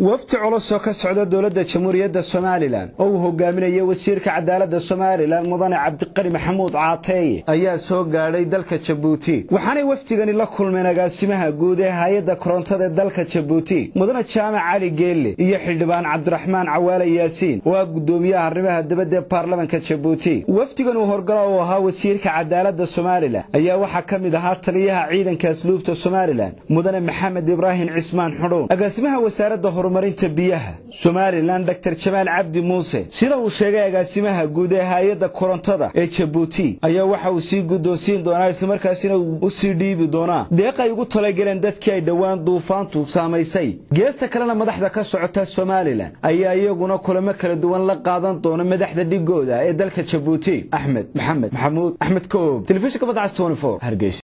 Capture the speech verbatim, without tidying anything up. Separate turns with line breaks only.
wafti culus oo ka socda dawladda Jamhuuriyadda Soomaaliland oo uu hogaaminayo wasiirka cadaaladda Soomaaliland mudane Cabdiqani Maxamuud Caatay ayaa soo gaadhay dalka Djibouti waxaana waftigani la kulmeen agaasimaha guud ee hay'adda korontada dalka Djibouti mudane Jaamac Ali Geelle iyo xildhibaan Cabdiraxmaan Cawaale Yaasiin oo gudoomiyaha arrimaha dibadda ee baarlamaanka Djibouti waftigan uu horgala oo ahaa wasiirka cadaaladda Soomaaliland ayaa waxa kamid ahaa taliyaha ciidanka asluubta Soomaaliland mudane Maxamed Ibrahim Cismaan Xudhuun agaasimaha wasaaradda horumarinta biyaha Soomaaliland Doctor Jamaal Cabdi Muuse sida uu sheegay agaasimaha guud ee hay'adda korontada ee Djibouti ayaa waxa uu si guddoonsiin doonaa isla markaasina uu si dhiibi doonaa deeq ay ugu talagaleen dadkii ay dhawaan duufaantu saameysay geesta kalena madaxda ka socota Soomaaliland ayaa iyaguna kulamo kala duwan la qaadan doona madaxda dhigooda ee dalka Djibouti Axmed Maxamed Maxamuud Axmed Koob telefishinka Badcas twenty four Hargeysa.